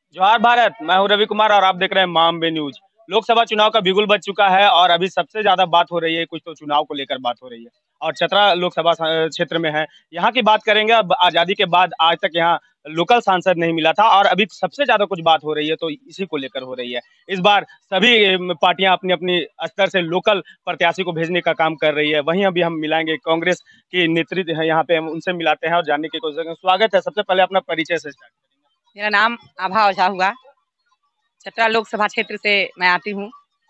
जोहार भारत। मैं हूं रवि कुमार और आप देख रहे हैं मामबे न्यूज। लोकसभा चुनाव का बिगुल बज चुका है और अभी सबसे ज्यादा बात हो रही है, कुछ तो चुनाव को लेकर बात हो रही है और चतरा लोकसभा क्षेत्र में है। यहाँ की बात करेंगे। अब आजादी के बाद आज तक यहाँ लोकल सांसद नहीं मिला था और अभी सबसे ज्यादा कुछ बात हो रही है तो इसी को लेकर हो रही है। इस बार सभी पार्टियां अपनी अपनी स्तर से लोकल प्रत्याशी को भेजने का काम कर रही है। वहीं अभी हम मिलाएंगे कांग्रेस की नेतृत्व है यहाँ पे, हम उनसे मिलाते हैं और जानने की कोशिश करेंगे। स्वागत है। सबसे पहले अपना परिचय से स्टार्ट करेंगे। मेरा नाम आभा ओझा हुआ। चतरा लोकसभा क्षेत्र से मैं आती हूँ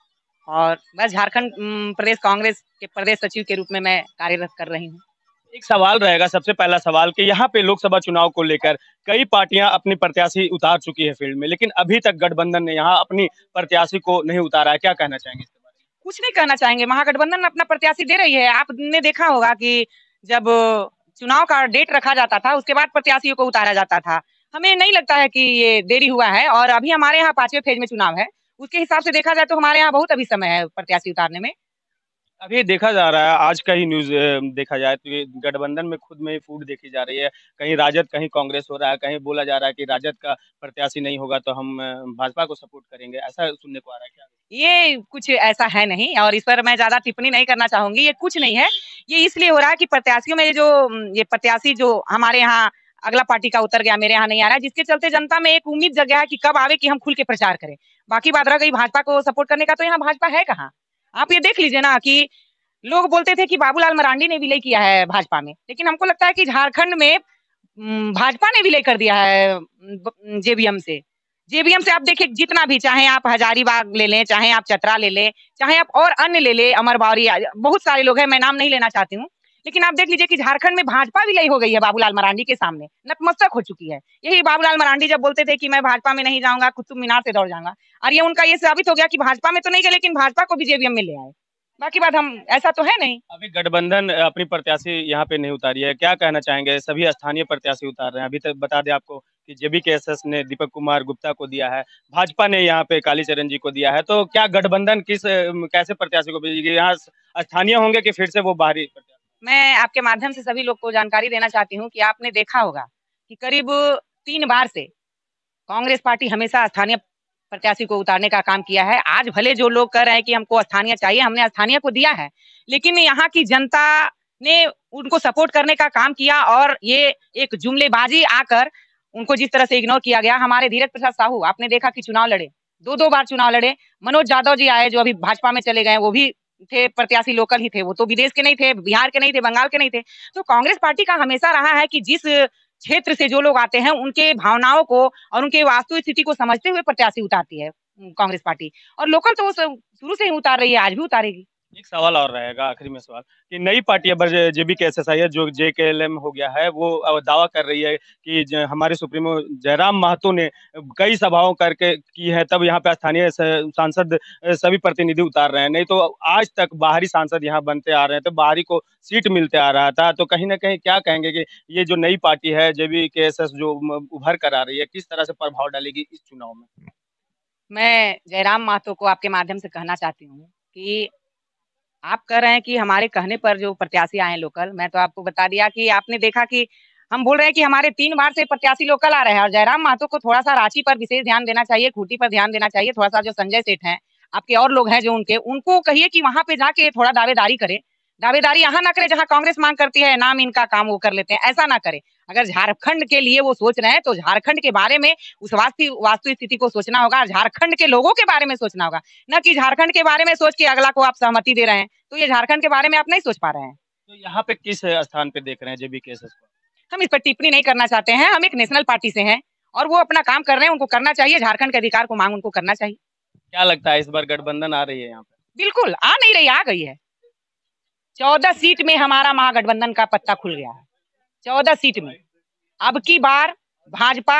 और मैं झारखंड प्रदेश कांग्रेस के प्रदेश सचिव के रूप में मैं कार्यरत कर रही हूँ। एक सवाल रहेगा, सबसे पहला सवाल कि यहाँ पे लोकसभा चुनाव को लेकर कई पार्टियां अपनी प्रत्याशी उतार चुकी है फील्ड में, लेकिन अभी तक गठबंधन ने यहाँ अपनी प्रत्याशी को नहीं उतारा है। क्या कहना चाहेंगे इसके बारे में? कुछ नहीं कहना चाहेंगे, महागठबंधन अपना प्रत्याशी दे रही है। आपने देखा होगा कि जब चुनाव का डेट रखा जाता था उसके बाद प्रत्याशियों को उतारा जाता था। हमें नहीं लगता है कि ये देरी हुआ है और अभी हमारे यहाँ 5वें फेज में चुनाव है। उसके हिसाब से देखा जाए तो हमारे यहाँ बहुत अभी समय है प्रत्याशी उतारने में। अभी देखा जा रहा है, आज का ही न्यूज देखा जाए तो ये गठबंधन में खुद में ही फूट देखी जा रही है। कहीं राजद कहीं कांग्रेस हो रहा है, कहीं बोला जा रहा है कि राजद का प्रत्याशी नहीं होगा तो हम भाजपा को सपोर्ट करेंगे। ऐसा सुनने को आ रहा है। क्या ये कुछ ऐसा है नहीं और इस पर मैं ज्यादा टिप्पणी नहीं करना चाहूंगी। ये कुछ नहीं है। ये इसलिए हो रहा है कि प्रत्याशियों में ये प्रत्याशी जो हमारे यहाँ अगला पार्टी का उतर गया, मेरे यहाँ नहीं आ रहा है, जिसके चलते जनता में एक उम्मीद जग गया है कि कब आवे कि हम खुल के प्रचार करें। बाकी बात रह गई भाजपा को सपोर्ट करने का, तो यहाँ भाजपा है कहाँ। आप ये देख लीजिए ना कि लोग बोलते थे कि बाबूलाल मरांडी ने विलय किया है भाजपा में, लेकिन हमको लगता है कि झारखंड में भाजपा ने विलय कर दिया है जेबीएम से। जेबीएम से आप देखिए, जितना भी चाहे आप हजारीबाग ले लें, चाहे आप चतरा ले लें, चाहे आप और अन्य ले लें, अमरबावरी, बहुत सारे लोग हैं, मैं नाम नहीं लेना चाहती हूँ, लेकिन आप देख लीजिए कि झारखंड में भाजपा विलय हो गई है बाबूलाल मरांडी के सामने, नतमस्तक हो चुकी है। यही बाबूलाल मरांडी जब बोलते थे कि मैं भाजपा में नहीं जाऊंगा, कुतुब मीनार से दौड़ जाऊंगा, और ये उनका ये साबित हो गया कि भाजपा में तो नहीं गए लेकिन भाजपा को भी जेबीएम में ले आए। बाकी बात हम ऐसा तो है नहीं। अभी गठबंधन अपनी प्रत्याशी यहाँ पे नहीं उतारी है, क्या कहना चाहेंगे? सभी स्थानीय प्रत्याशी उतार रहे हैं। अभी तक बता दें आपको कि जेबीकेएसएस ने दीपक कुमार गुप्ता को दिया है, भाजपा ने यहाँ पे कालीचरण जी को दिया है। तो क्या गठबंधन कैसे प्रत्याशी को भेजेगी? यहाँ स्थानीय होंगे कि फिर से वो बाहरी प्रत्याशी? मैं आपके माध्यम से सभी लोग को जानकारी देना चाहती हूँ कि आपने देखा होगा कि करीब 3 बार से कांग्रेस पार्टी हमेशा स्थानीय प्रत्याशी को उतारने का काम किया है। आज भले जो लोग कह रहे हैं कि हमको स्थानीय चाहिए, हमने स्थानीय को दिया है, लेकिन यहाँ की जनता ने उनको सपोर्ट करने का काम किया और ये एक जुमलेबाजी आकर उनको जिस तरह से इग्नोर किया गया। हमारे धीरज प्रसाद साहू, आपने देखा कि चुनाव लड़े, 2 बार चुनाव लड़े। मनोज यादव जी आए जो अभी भाजपा में चले गए, वो भी थे प्रत्याशी, लोकल ही थे, वो तो विदेश के नहीं थे, बिहार के नहीं थे, बंगाल के नहीं थे। तो कांग्रेस पार्टी का हमेशा रहा है कि जिस क्षेत्र से जो लोग आते हैं उनके भावनाओं को और उनके वास्तु स्थिति को समझते हुए प्रत्याशी उतारती है कांग्रेस पार्टी, और लोकल तो वो शुरू से ही उतार रही है, आज भी उतारेगी। एक सवाल और रहेगा, आखिरी में सवाल कि नई पार्टी अब जेबीकेएसएस आई है, जो जेकेएलएम हो गया है, वो अब दावा कर रही है कि हमारे सुप्रीमो जयराम महतो ने कई सभाओं करके की है, तब यहाँ पे स्थानीय सांसद सभी प्रतिनिधि उतार रहे हैं। नहीं तो आज तक बाहरी सांसद यहाँ बनते आ रहे हैं, तो बाहरी को सीट मिलते आ रहा था। तो कहीं ना कहीं क्या कहेंगे कि ये जो नई पार्टी है जेबीकेएसएस जो उभर कर आ रही है, किस तरह से प्रभाव डालेगी इस चुनाव में? मैं जयराम महतो को आपके माध्यम से कहना चाहती हूँ कि आप कह रहे हैं कि हमारे कहने पर जो प्रत्याशी आए लोकल, मैं तो आपको बता दिया कि आपने देखा कि हम बोल रहे हैं कि हमारे 3 बार से प्रत्याशी लोकल आ रहे हैं, और जयराम महतो को थोड़ा सा रांची पर विशेष ध्यान देना चाहिए, खूंटी पर ध्यान देना चाहिए। थोड़ा सा जो संजय सेठ हैं, आपके और लोग हैं जो उनको कहिए कि वहां पे जाके थोड़ा दावेदारी करे। दावेदारी यहाँ ना करे जहाँ कांग्रेस मांग करती है, नाम इनका काम वो कर लेते हैं, ऐसा ना करे। अगर झारखंड के लिए वो सोच रहे हैं तो झारखंड के बारे में, उस वास्तु स्थिति को सोचना होगा, झारखंड के लोगों के बारे में सोचना होगा, न कि झारखंड के बारे में सोच के अगला को आप सहमति दे रहे हैं। तो ये झारखंड के बारे में आप नहीं सोच पा रहे हैं। तो यहाँ पे किस स्थान पे देख रहे हैं जेबीकेएसएस को? हम इस पर टिप्पणी नहीं करना चाहते हैं। हम एक नेशनल पार्टी से हैं और वो अपना काम कर रहे हैं, उनको करना चाहिए। झारखंड के अधिकार को मांग उनको करना चाहिए। क्या लगता है इस बार गठबंधन आ रही है यहाँ पे? बिल्कुल आ नहीं रही, आ गई है। 14 सीट में हमारा महागठबंधन का पत्ता खुल गया है। 14 सीट में अब की बार भाजपा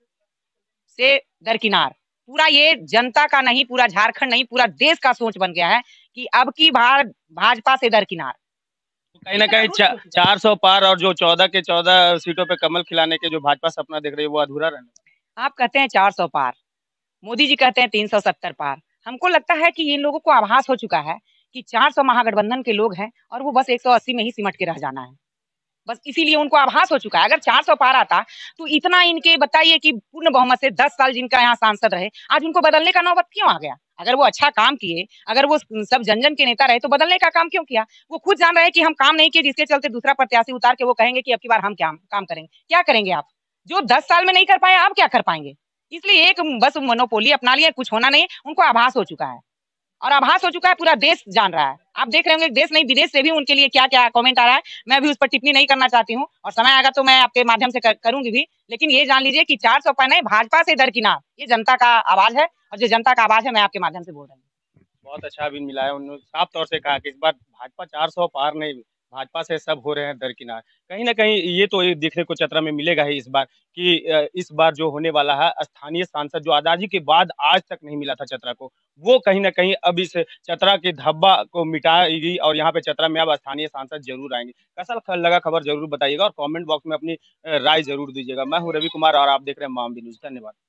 से दरकिनार। पूरा ये जनता का नहीं, पूरा झारखंड नहीं, पूरा देश का सोच बन गया है कि अब की बार भाजपा से दरकिनार। तो कहीं ना कहीं 400 पार और जो 14 के 14 सीटों पे कमल खिलाने के जो भाजपा सपना देख रही है वो अधूरा रहना। आप कहते हैं 400 पार, मोदी जी कहते हैं 370 पार। हमको लगता है कि इन लोगों को आभास हो चुका है कि 400 महागठबंधन के लोग हैं और वो बस 180 में ही सिमट के रह जाना है। बस इसीलिए उनको आभास हो चुका है। अगर 400 पार आता तो इतना इनके बताइए कि पूर्ण बहुमत से 10 साल जिनका यहाँ सांसद रहे, आज उनको बदलने का नौबत क्यों आ गया? अगर वो अच्छा काम किए, अगर वो सब जन-जन के नेता रहे तो बदलने का काम क्यों किया? वो खुद जान रहे हैं कि हम काम नहीं किए, जिसके चलते दूसरा प्रत्याशी उतार के वो कहेंगे कि अब की बार हम क्या काम करेंगे। क्या करेंगे आप? जो 10 साल में नहीं कर पाए, आप क्या कर पाएंगे? इसलिए एक बस मोनोपोली अपना लिया, कुछ होना नहीं, उनको आभास हो चुका है। और आभास हो चुका है, पूरा देश जान रहा है। आप देख रहे होंगे देश नहीं विदेश से भी उनके लिए क्या-क्या कमेंट आ रहा है। मैं अभी उस पर टिप्पणी नहीं करना चाहती हूँ और समय आएगा तो मैं आपके माध्यम से करूंगी भी। लेकिन ये जान लीजिए कि 400 पार नहीं, भाजपा से दरकिनार, ये जनता का आवाज है और जो जनता का आवाज है मैं आपके माध्यम से बोल रही हूँ। बहुत अच्छा अभी मिला है। उन्होंने साफ तौर से कहा कि इस बार भाजपा 400 पार नहीं, भाजपा से सब हो रहे हैं दरकिनार। कहीं न कहीं ये तो ये देखने को चतरा में मिलेगा ही इस बार कि इस बार जो होने वाला है स्थानीय सांसद जो आज़ादी के बाद आज तक नहीं मिला था चतरा को, वो कहीं न कहीं अब इस चतरा के धब्बा को मिटाएगी और यहाँ पे चतरा में अब स्थानीय सांसद ज़रूर आएँगे। कैसा लगा खबर ज़रूर बताइएगा और कमेंट बॉक्स में अपनी राय ज़रूर दीजिएगा। मैं हूँ रवि कुमार और आप देख रहे हैं माम न्यूज़। धन्यवाद।